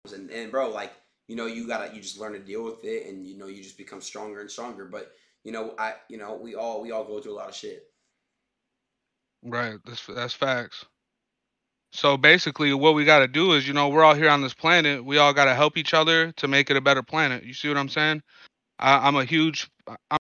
And bro, like, you just learn to deal with it, and you just become stronger and stronger. But we all go through a lot of shit. Right. That's facts. So basically, what we got to do is, we're all here on this planet. We all got to help each other to make it a better planet. You see what I'm saying? I'm a huge